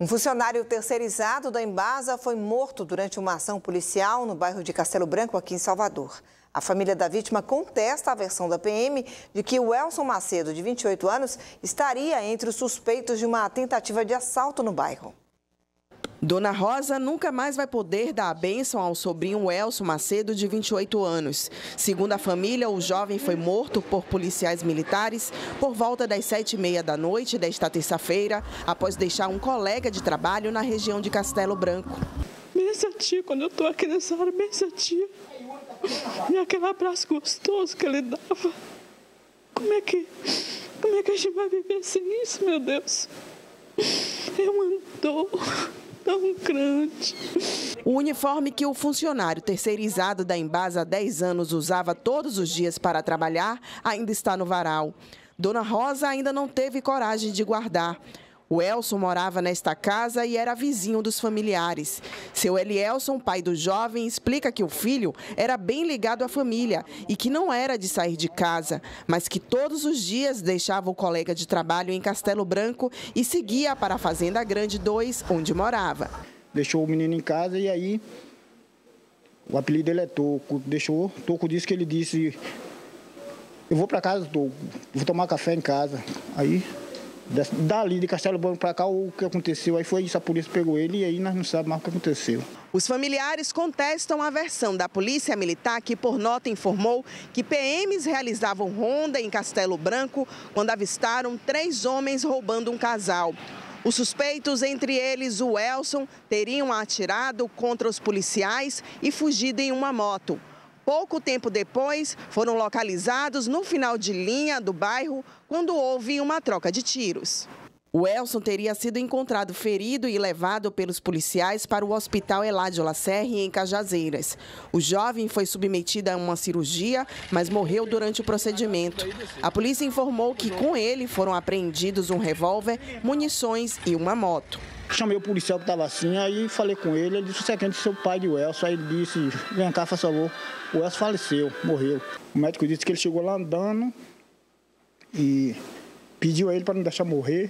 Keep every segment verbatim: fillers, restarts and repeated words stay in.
Um funcionário terceirizado da Embasa foi morto durante uma ação policial no bairro de Castelo Branco, aqui em Salvador. A família da vítima contesta a versão da P M de que o Elson Macedo, de vinte e oito anos, estaria entre os suspeitos de uma tentativa de assalto no bairro. Dona Rosa nunca mais vai poder dar a bênção ao sobrinho Elson Macedo, de vinte e oito anos. Segundo a família, o jovem foi morto por policiais militares por volta das sete e meia da noite desta terça-feira, após deixar um colega de trabalho na região de Castelo Branco. Bem satia, quando eu estou aqui nessa hora, bem satia. E aquele abraço gostoso que ele dava. Como é que, como é que a gente vai viver sem isso, meu Deus? É uma dor tão grande. O uniforme que o funcionário terceirizado da Embasa há dez anos usava todos os dias para trabalhar ainda está no varal. Dona Rosa ainda não teve coragem de guardar. O Elson morava nesta casa e era vizinho dos familiares. Seu Elielson, pai do jovem, explica que o filho era bem ligado à família e que não era de sair de casa, mas que todos os dias deixava o colega de trabalho em Castelo Branco e seguia para a Fazenda Grande dois, onde morava. Deixou o menino em casa e aí o apelido dele é Toco. Deixou, Toco disse que ele disse: eu vou para casa, Toco, vou tomar café em casa. Aí dali de Castelo Branco para cá, o que aconteceu, aí foi isso, a polícia pegou ele e aí nós não sabemos mais o que aconteceu. Os familiares contestam a versão da Polícia Militar, que por nota informou que P Ms realizavam ronda em Castelo Branco quando avistaram três homens roubando um casal. Os suspeitos, entre eles o Elson, teriam atirado contra os policiais e fugido em uma moto. Pouco tempo depois, foram localizados no final de linha do bairro quando houve uma troca de tiros. O Elson teria sido encontrado ferido e levado pelos policiais para o Hospital Eládio Lacerre, em Cajazeiras. O jovem foi submetido a uma cirurgia, mas morreu durante o procedimento. A polícia informou que com ele foram apreendidos um revólver, munições e uma moto. Chamei o policial que estava assim, aí falei com ele, ele disse: você é quem? Seu pai de Elson. Aí ele disse: vem cá, faça favor. O Elson faleceu, morreu. O médico disse que ele chegou lá andando e pediu a ele para não deixar morrer.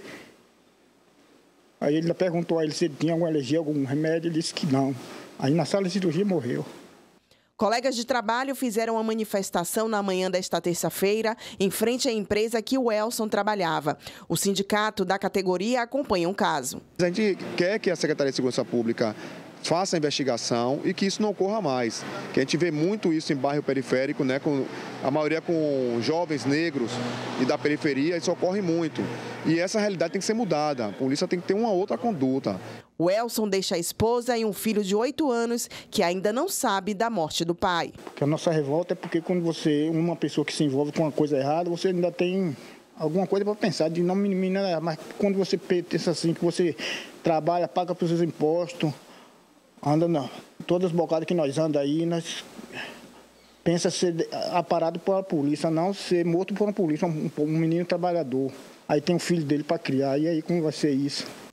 Aí ele perguntou a ele se ele tinha alguma alergia, algum remédio, ele disse que não. Aí na sala de cirurgia morreu. Colegas de trabalho fizeram uma manifestação na manhã desta terça-feira em frente à empresa que o Elson trabalhava. O sindicato da categoria acompanha o caso. A gente quer que a Secretaria de Segurança Pública faça a investigação e que isso não ocorra mais. Que a gente vê muito isso em bairro periférico, né, com a maioria com jovens negros e da periferia, isso ocorre muito. E essa realidade tem que ser mudada. A polícia tem que ter uma outra conduta. O Elson deixa a esposa e um filho de oito anos que ainda não sabe da morte do pai. Porque a nossa revolta é porque quando você, uma pessoa que se envolve com uma coisa errada, você ainda tem alguma coisa para pensar, de não minimizar, mas quando você pensa assim, que você trabalha, paga para os seus impostos, anda não. Todas as bocadas que nós andamos aí, nós pensa ser aparado pela polícia, não ser morto por uma polícia, um, um menino trabalhador. Aí tem um filho dele para criar, e aí como vai ser isso?